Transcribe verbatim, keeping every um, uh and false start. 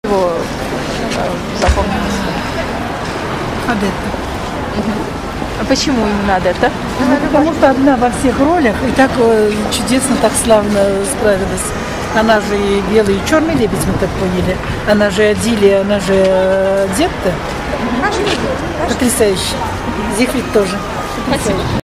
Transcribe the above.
Его э, запомнить. Адетта. А почему именно Адетта? Ну, потому что одна во всех ролях и так э, чудесно, так славно справилась. Она же и белый, и черный лебедь, мы так поняли. Она же Адилия, она же э, Адетта. Потрясающе. Зигфрид тоже. Потрясающе.